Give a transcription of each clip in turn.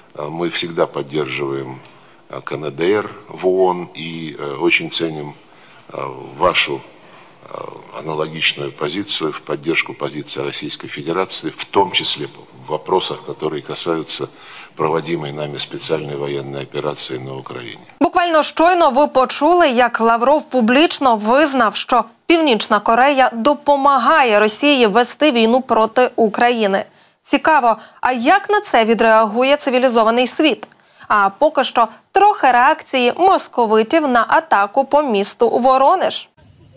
мы всегда поддерживаем КНДР в ООН и очень ценим вашу аналогичную позицию в поддержку позиции Российской Федерации, в том числе в вопросах, которые касаются проводимой нами специальной военной операции на Україні. Буквально щойно ви почули, як Лавров публічно визнав, що Північна Корея допомагає Росії вести війну проти України. Цікаво, а як на це відреагує цивілізований світ? А поки що трохи реакції московитів на атаку по місту Воронеж.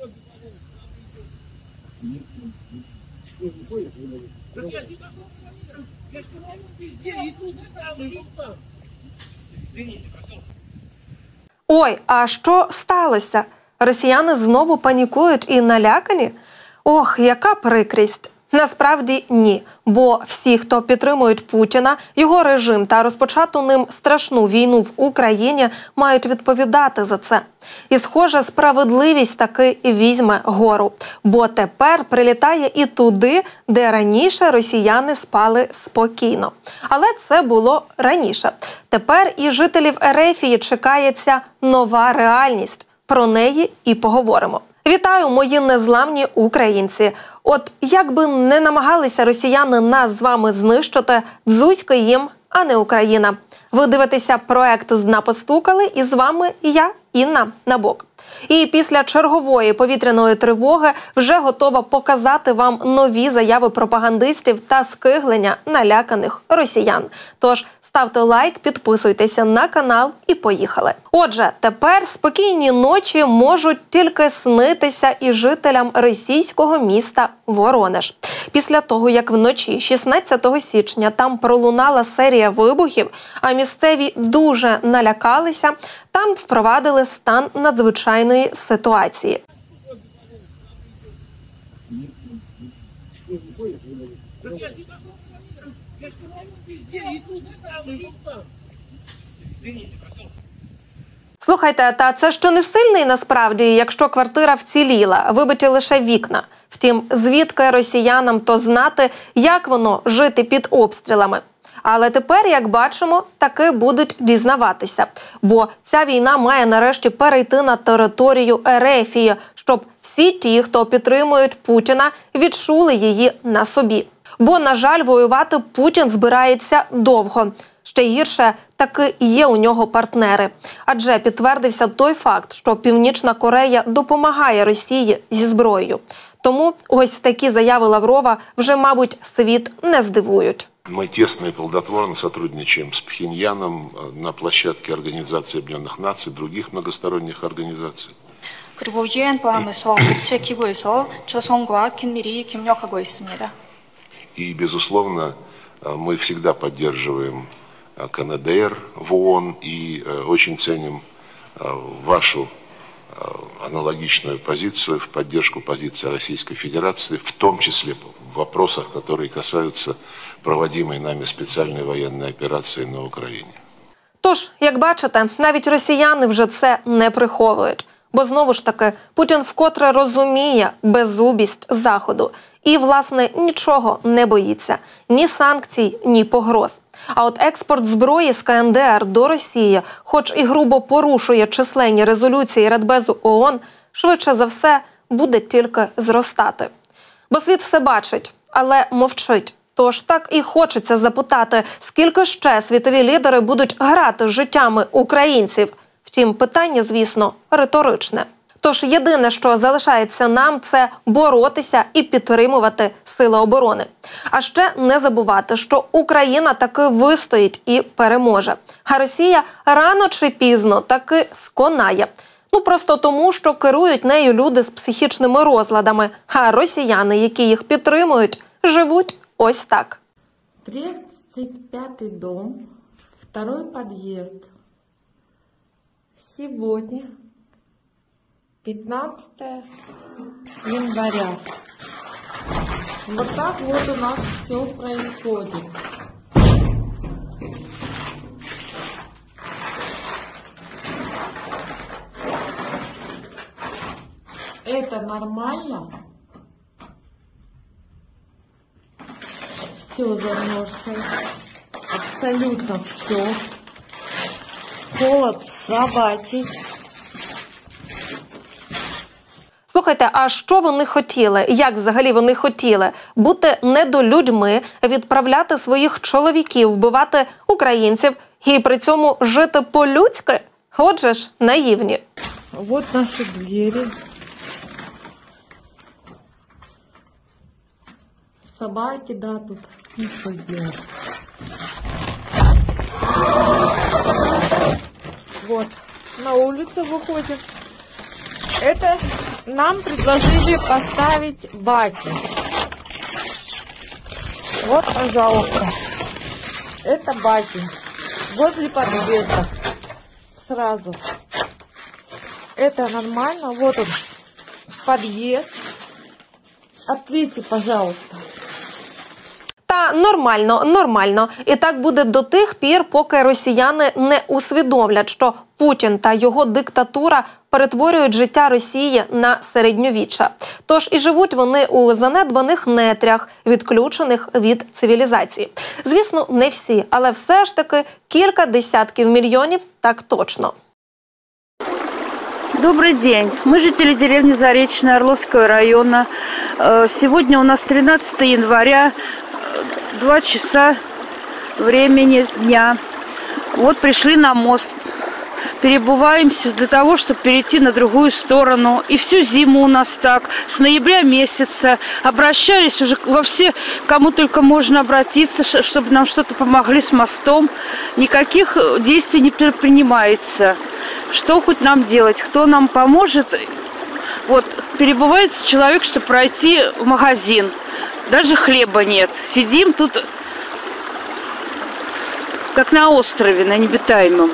Ой, а що сталося? Росіяни знову панікують і налякані? Ох, яка прикрість! Насправді ні, бо всі, хто підтримують Путіна, його режим та розпочату ним страшну війну в Україні, мають відповідати за це. І, схоже, справедливість таки візьме гору, бо тепер прилітає і туди, де раніше росіяни спали спокійно. Але це було раніше. Тепер і жителів Ерефії чекається нова реальність. Про неї і поговоримо. Вітаю, мої незламні українці! От як би не намагалися росіяни нас з вами знищити, дзузьки їм, а не Україна. Ви дивитеся проект «Зна постукали» і з вами я, Інна Набок. І після чергової повітряної тривоги вже готова показати вам нові заяви пропагандистів та скиглення наляканих росіян. Тож ставте лайк, підписуйтеся на канал і поїхали. Отже, тепер спокійні ночі можуть тільки снитися і жителям російського міста Воронеж. Після того, як вночі 16 січня там пролунала серія вибухів, а місцеві дуже налякалися, там впровадили стан надзвичайної ситуації. Слухайте, та це ще не сильний насправді, якщо квартира вціліла, вибиті лише вікна. Втім, звідки росіянам то знати, як воно жити під обстрілами? Але тепер, як бачимо, таки будуть дізнаватися. Бо ця війна має нарешті перейти на територію Ерефії, щоб всі ті, хто підтримують Путіна, відчули її на собі. Бо, на жаль, воювати Путін збирається довго. Ще гірше, таки є у нього партнери. Адже підтвердився той факт, що Північна Корея допомагає Росії зі зброєю. Тому ось такі заяви Лаврова вже, мабуть, світ не здивують. Мы тесно и плодотворно сотрудничаем с Пхеньяном на площадке Организации Объединенных Наций, других многосторонних организаций. 그리고 UN 포함해서 국제 기구에서 조선과 긴밀히 협력하고 있습니다. И, безусловно, мы всегда поддерживаем КНДР в ООН и очень ценим вашу аналогичную позицию в поддержку позиции Российской Федерации, в том числе в вопросах, которые касаются проводимой нами специальной военной операции на Україні. Тож, як бачите, навіть росіяни вже це не приховують. Бо, знову ж таки, Путін вкотре розуміє беззубість Заходу. І, власне, нічого не боїться. Ні санкцій, ні погроз. А от експорт зброї з КНДР до Росії, хоч і грубо порушує численні резолюції Радбезу ООН, швидше за все буде тільки зростати. Бо світ все бачить, але мовчить. Тож так і хочеться запитати, скільки ще світові лідери будуть грати з життями українців. Втім, питання, звісно, риторичне. Тож єдине, що залишається нам, це боротися і підтримувати сили оборони. А ще не забувати, що Україна таки вистоїть і переможе. А Росія рано чи пізно таки сконає. Ну просто тому, що керують нею люди з психічними розладами, а росіяни, які їх підтримують, живуть ось так. 35-й дом, 2-й подъезд. Сегодня, 15 января. Вот так вот у нас все происходит. Это нормально? Все замерзшее. абсолютно все. Холод собачий. Слухайте, а що вони хотіли? Як взагалі вони хотіли? Бути недолюдьми, відправляти своїх чоловіків, вбивати українців і при цьому жити по-людськи? Отже ж, наївні. Вот наши двери. Собаки, да, тут. Ну, что сделать? Вот, на улицу выходим. Это нам предложили поставить баки. Вот, пожалуйста. Это баки. Возле подъезда. Сразу. Это нормально. Вот он, подъезд. Ответьте, пожалуйста. Та нормально, нормально. І так буде до тих пір, поки росіяни не усвідомлять, що Путін та його диктатура перетворюють життя Росії на середньовіччя. Тож і живуть вони у занедбаних нетрях, відключених від цивілізації. Звісно, не всі, але все ж таки кілька десятків мільйонів так точно. Добрый день. Мы жители деревни Заречная Орловского района. Сегодня у нас 13 января, 2 часа времени дня. Вот пришли на мост. Перебываемся для того, чтобы перейти на другую сторону. И всю зиму у нас так, с ноября месяца. Обращались уже во все, кому только можно обратиться, чтобы нам что-то помогли с мостом. Никаких действий не предпринимается. Что хоть нам делать? Кто нам поможет? Вот, перебывается человек, чтобы пройти в магазин. Даже хлеба нет. Сидим тут, как на острове, на необитаемом.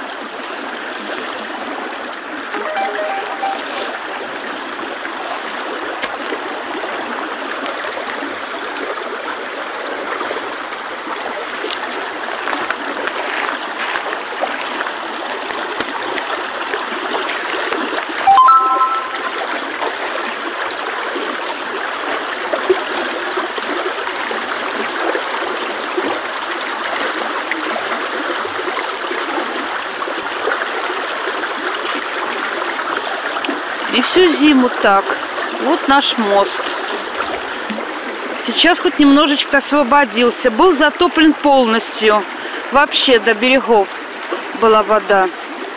И всю зиму так. Вот наш мост. Сейчас хоть немножечко освободился. Был затоплен полностью. Вообще до берегов была вода.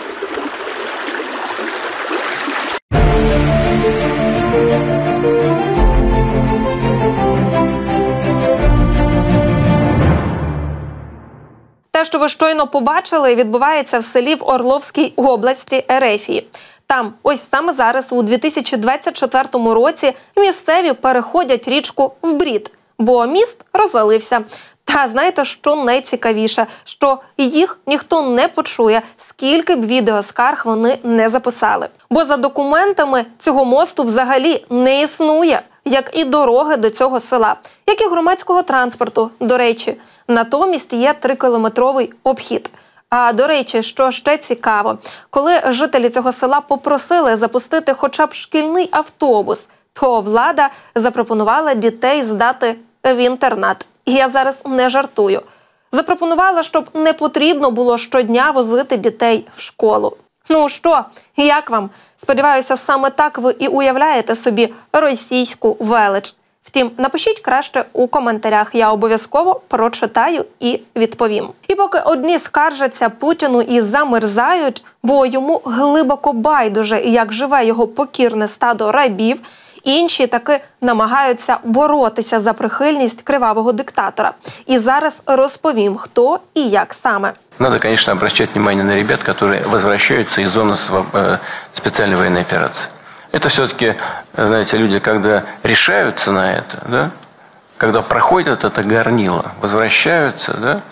Те, що ви щойно побачили, відбувається в селі в Орловській області Ерефії. Там, ось саме зараз, у 2024 році, місцеві переходять річку в брід, бо міст розвалився. Та знаєте, що найцікавіше? Що їх ніхто не почує, скільки б відеоскарг вони не записали. Бо за документами цього мосту взагалі не існує, як і дороги до цього села, як і громадського транспорту, до речі. Натомість є 3-кілометровий обхід. А, до речі, що ще цікаво, коли жителі цього села попросили запустити хоча б шкільний автобус, то влада запропонувала дітей здати в інтернат. І я зараз не жартую. Запропонувала, щоб не потрібно було щодня возити дітей в школу. Ну що, як вам? Сподіваюся, саме так ви і уявляєте собі російську велич. Втім, напишіть краще у коментарях, я обов'язково прочитаю і відповім. І поки одні скаржаться Путіну і замерзають, бо йому глибоко байдуже, як живе його покірне стадо рабів, інші таки намагаються боротися за прихильність кривавого диктатора. І зараз розповім, хто і як саме. Надо, конечно, обращать внимание на ребят, которые возвращаются из зоны специальной военной операции. Это все-таки, знаете, люди, когда решаются на это, да, когда проходят это горнило, возвращаются, да,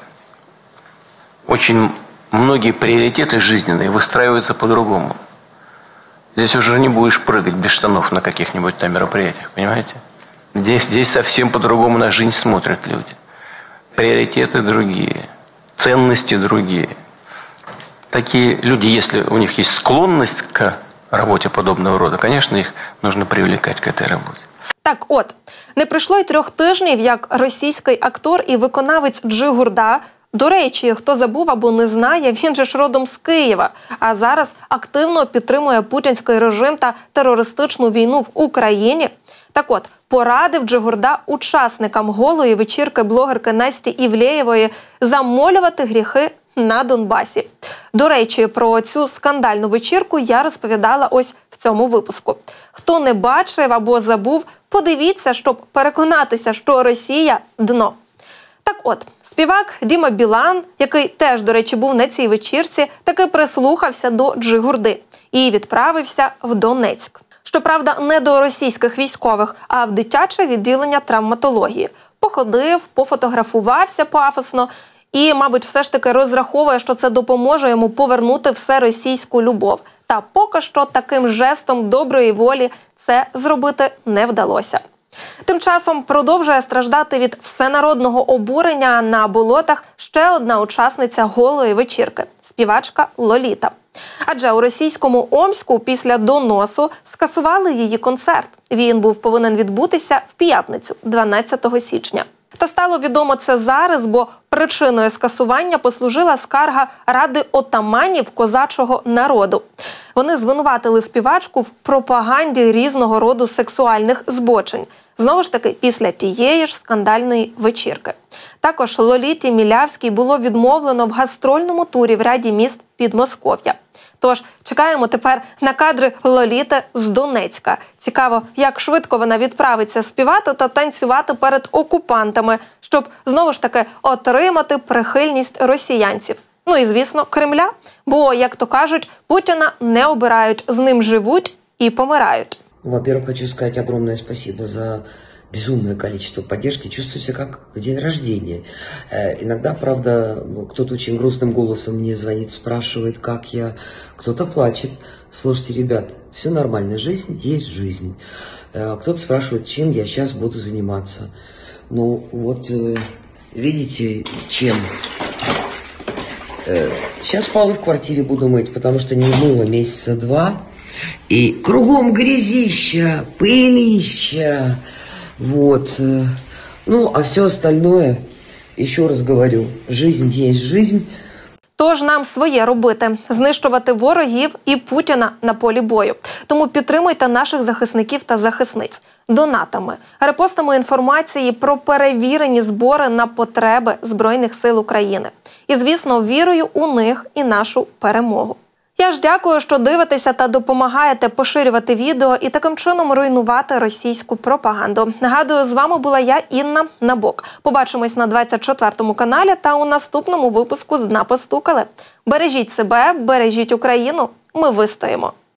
очень многие приоритеты жизненные выстраиваются по-другому. Здесь уже не будешь прыгать без штанов на каких-нибудь там мероприятиях, понимаете? Здесь совсем по-другому на жизнь смотрят люди. Приоритеты другие, ценности другие. Такие люди, если у них есть склонность к работе подобного рода, конечно, их нужно привлекать к этой работе. Так от, не пройшло й 3 тижнів, як російський актор і виконавець Джигурда До речі, хто забув або не знає, він же ж родом з Києва, а зараз активно підтримує путінський режим та терористичну війну в Україні. Так от, порадив Джигурда учасникам голої вечірки блогерки Насті Івлеєвої замолювати гріхи на Донбасі. До речі, про цю скандальну вечірку я розповідала ось в цьому випуску. Хто не бачив або забув, подивіться, щоб переконатися, що Росія – дно. Так от, співак Діма Білан, який теж, до речі, був на цій вечірці, таки прислухався до Джигурди і відправився в Донецьк. Щоправда, не до російських військових, а в дитяче відділення травматології. Походив, пофотографувався пафосно і, мабуть, все ж таки розраховує, що це допоможе йому повернути все російську любов. Та поки що таким жестом доброї волі це зробити не вдалося. Тим часом продовжує страждати від всенародного обурення на болотах ще одна учасниця голої вечірки – співачка Лоліта. Адже у російському Омську після доносу скасували її концерт. Він був повинен відбутися в п'ятницю, 12 січня. Та стало відомо це зараз, бо причиною скасування послужила скарга Ради отаманів козачого народу. Вони звинуватили співачку в пропаганді різного роду сексуальних збочень. Знову ж таки, після тієї ж скандальної вечірки. Також Лоліті Мілявській було відмовлено в гастрольному турі в ряді міст Підмосков'я. Тож, чекаємо тепер на кадри Лоліти з Донецька. Цікаво, як швидко вона відправиться співати та танцювати перед окупантами, щоб, знову ж таки, отримати прихильність росіянців. Ну і, звісно, Кремля. Бо, як то кажуть, Путіна не обирають, з ним живуть і помирають. Во-первых, хочу сказать огромное спасибо за безумное количество поддержки. Чувствую себя как в день рождения. Иногда, правда, кто-то очень грустным голосом мне звонит, спрашивает, как я. Кто-то плачет. Слушайте, ребят, все нормально. Жизнь есть жизнь. Кто-то спрашивает, чем я сейчас буду заниматься. Ну, вот, видите, чем? Сейчас полы в квартире буду мыть, потому что не мыла месяца 2. И кругом грязища, пылища. Вот. Ну, а все остальное, еще раз говорю, жизнь есть жизнь. Тож нам своє робити – знищувати ворогів і Путіна на полі бою. Тому підтримуйте наших захисників та захисниць донатами, репостами інформації про перевірені збори на потреби Збройних сил України. І, звісно, вірою у них і нашу перемогу. Я ж дякую, що дивитеся та допомагаєте поширювати відео і таким чином руйнувати російську пропаганду. Нагадую, з вами була я, Інна Набок. Побачимось на 24-му каналі та у наступному випуску з «Дна постукали». Бережіть себе, бережіть Україну. Ми вистоїмо.